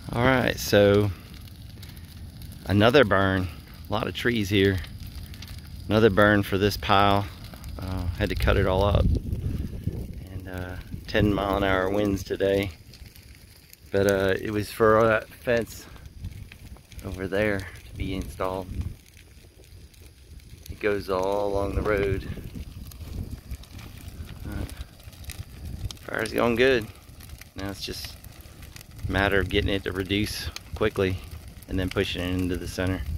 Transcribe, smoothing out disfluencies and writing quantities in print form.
Alright, so another burn. A lot of trees here. Another burn for this pile. Had to cut it all up. And 10-mile-an-hour winds today. But it was for that fence over there to be installed. It goes all along the road. Fire's going good. Now it's just a matter of getting it to reduce quickly and then pushing it into the center.